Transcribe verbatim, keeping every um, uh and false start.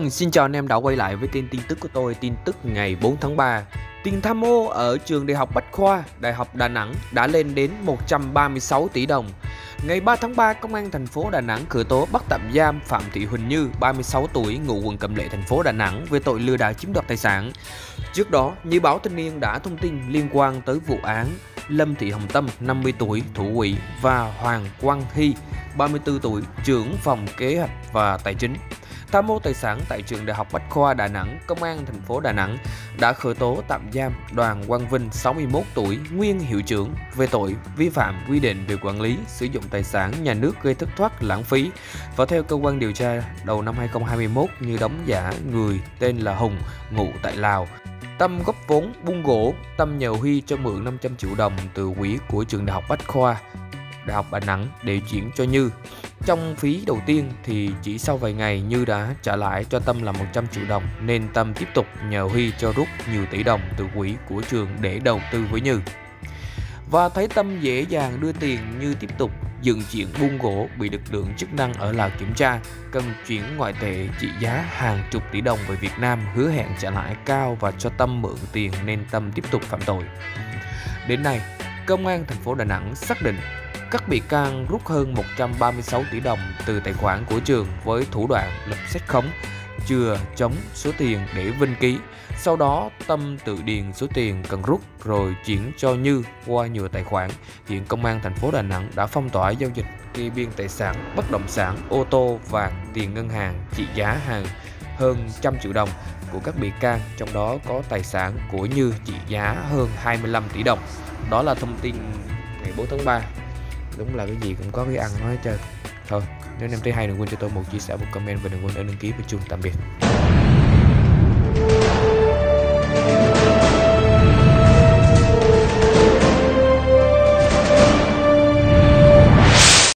Vâng, xin chào anh em đã quay lại với kênh tin tức của tôi, tin tức ngày bốn tháng ba. Tiền tham ô ở trường Đại học Bách khoa, Đại học Đà Nẵng đã lên đến một trăm ba mươi sáu tỷ đồng. Ngày ba tháng ba, Công an thành phố Đà Nẵng khởi tố bắt tạm giam Phạm Thị Huỳnh Như, ba mươi sáu tuổi, ngụ quận Cẩm Lệ, thành phố Đà Nẵng về tội lừa đảo chiếm đoạt tài sản. Trước đó, Như Báo Thanh niên đã thông tin liên quan tới vụ án Lâm Thị Hồng Tâm, năm mươi tuổi, thủ quỹ và Hoàng Quang Hy, ba mươi tư tuổi, trưởng phòng kế hoạch và tài chính, tham mô tài sản tại trường Đại học Bách khoa Đà Nẵng. Công an thành phố Đà Nẵng đã khởi tố tạm giam Đoàn Quang Vinh, sáu mươi mốt tuổi, nguyên hiệu trưởng, về tội vi phạm quy định về quản lý sử dụng tài sản nhà nước gây thất thoát lãng phí. Và theo cơ quan điều tra, đầu năm hai nghìn không trăm hai mươi mốt, Như đóng giả người tên là Hùng, ngụ tại Lào. Tâm góp vốn buôn gỗ. Tâm nhờ Huy cho mượn năm trăm triệu đồng từ quỹ của trường Đại học Bách khoa Đại học Đà Nẵng để chuyển cho Như. Trong phí đầu tiên thì chỉ sau vài ngày Như đã trả lại cho Tâm là một trăm triệu đồng, nên Tâm tiếp tục nhờ Huy cho rút nhiều tỷ đồng từ quỹ của trường để đầu tư với Như. Và thấy Tâm dễ dàng đưa tiền, Như tiếp tục dựng chuyện buôn gỗ, bị lực lượng chức năng ở Lào kiểm tra, cần chuyển ngoại tệ trị giá hàng chục tỷ đồng về Việt Nam, hứa hẹn trả lãi cao và cho Tâm mượn tiền, nên Tâm tiếp tục phạm tội. Đến nay, Công an thành phố Đà Nẵng xác định các bị can rút hơn một trăm ba mươi sáu tỷ đồng từ tài khoản của trường với thủ đoạn lập sách khống, chừa chống số tiền để Vinh ký. Sau đó Tâm tự điền số tiền cần rút rồi chuyển cho Như qua nhiều tài khoản. Hiện Công an thành phố Đà Nẵng đã phong tỏa giao dịch kê biên tài sản, bất động sản, ô tô, vàng, tiền ngân hàng trị giá hàng hơn trăm triệu đồng của các bị can, trong đó có tài sản của Như trị giá hơn hai mươi lăm tỷ đồng. Đó là thông tin ngày bốn tháng ba. Đúng là cái gì cũng có cái ăn nói hết trơn. Thôi, nếu anh em thấy hay đừng quên cho tôi một chia sẻ, một comment và đừng quên ấn đăng ký và chuông. Tạm biệt.